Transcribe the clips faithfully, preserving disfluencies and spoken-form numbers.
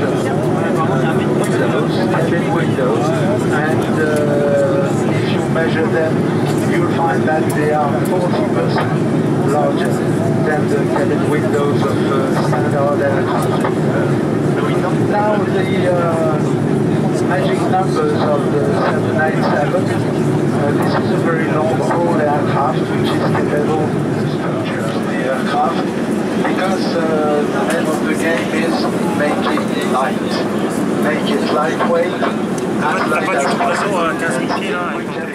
windows, cabin windows, and uh, if you measure them, you'll find that they are forty percent larger than the cabin windows of uh, standard aircraft. Now the uh, magic numbers of the seven ninety-seven. Uh, this is a very long-haul aircraft which is capable of the structure of the aircraft, because uh, the name of the game is make it light, make it lightweight, as light as possible.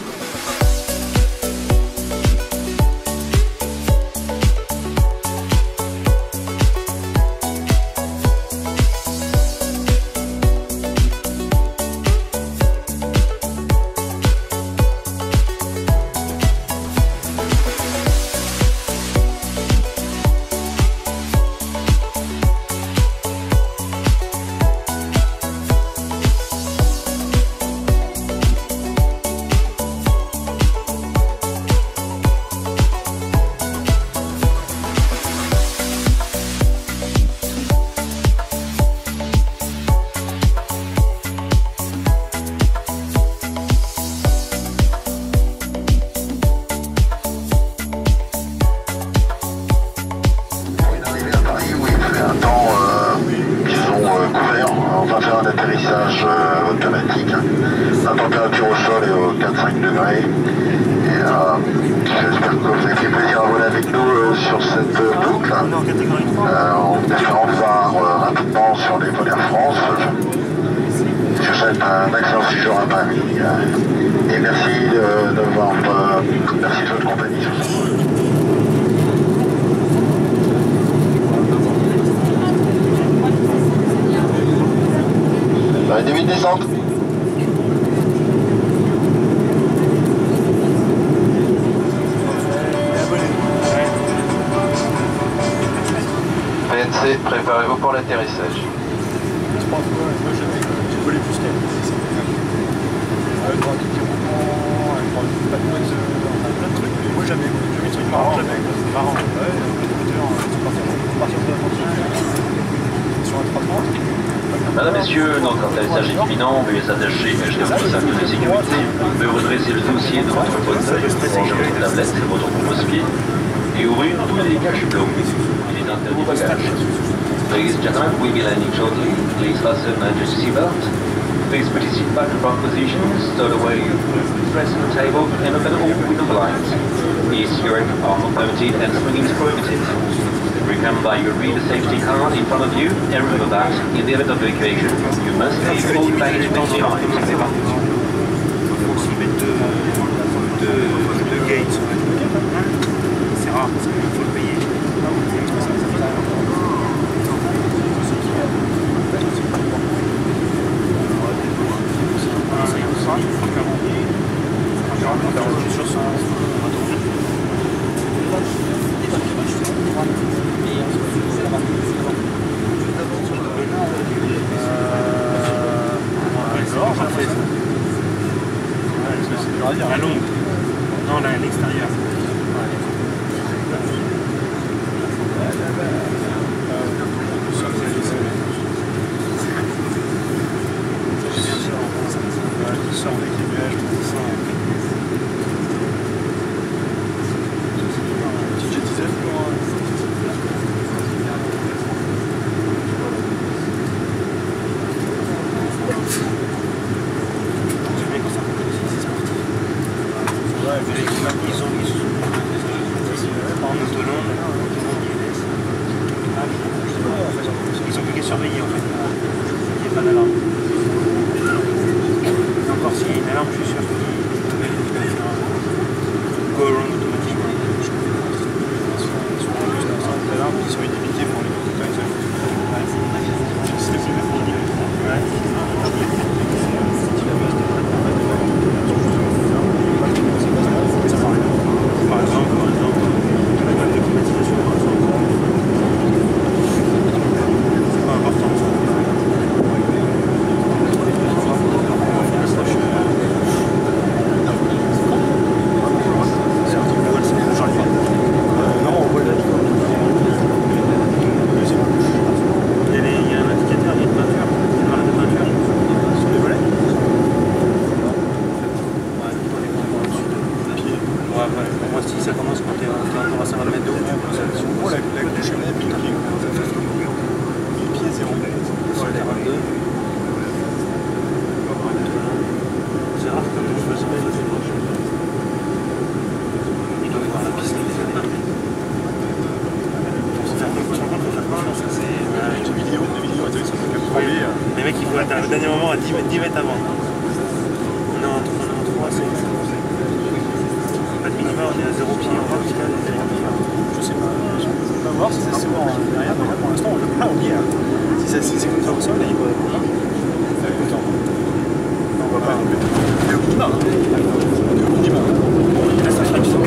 Atterrissage euh, automatique. La température au sol est au quatre cinq degrés. Et euh, j'espère que vous avez fait plaisir à voler avec nous euh, sur cette euh, boucle. Euh, en espérant vous voir euh, rapidement sur les vols Air France. Je vous souhaite un excellent séjour à Paris. Euh, et merci de, de, voir, euh, merci de votre compagnie sur ce vol. Début de descente. P N C, préparez-vous pour l'atterrissage. Moi jamais, jamais truc marrant, jamais. C'est marrant. Ouais, partir de la sur un trois trente. Madame, Messieurs, notre atterrissage est imminent. Veuillez s'attacher à votre cercle de sécurité. Veuillez redresser le dossier de votre fauteuil, ranger votre tablette et votre repose-pied et ouvrir tous les caches blocs. Il est interdit de cache. Ladies and gentlemen, we'll be landing shortly. Please fasten your seatbelt. Please put your seat back in front position, stow away press on the table, and open all window blinds. E-cigarette are not permitted and swinging is prohibited. Remember, you read the safety card in front of you, and remember that, in the event of evacuation, you must leave all baggage behind. Deux gates. C'est rare parce qu'il faut le payer. La longue. Non, là, à l'extérieur. Qui sort avec les nuages, tout ça. Petite jetisette pour... Ils ont mis en autonome, ils ont plus qu'à surveiller en fait. Il n'y a pas d'alarme. Encore s'il y a une alarme, je suis sûr. il faut atteindre au dernier moment à dix mètres avant. On est en trois, c'est... Pas de minima, on est à zéro pied. Je sais pas. On va voir si c'est bon derrière. Pour l'instant, on peut pas oublier. Si c'est comme ça au sol, là, il va... On voit pas. Il est au minima. Il est au minima. Il reste un fraction.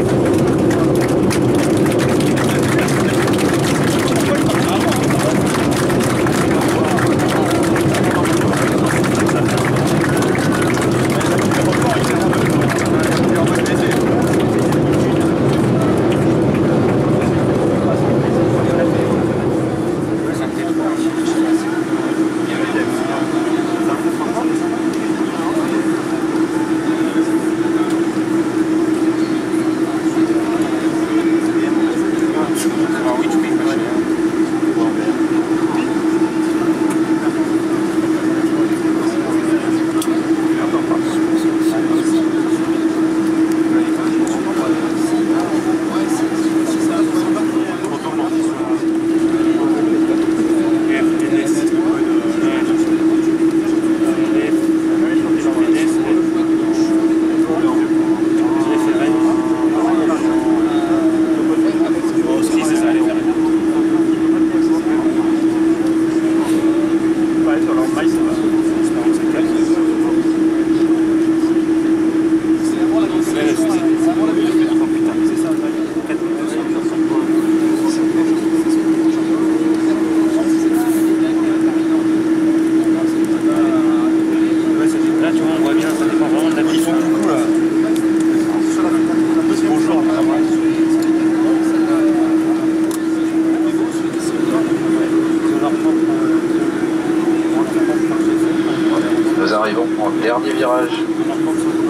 Nous arrivons en dernier virage.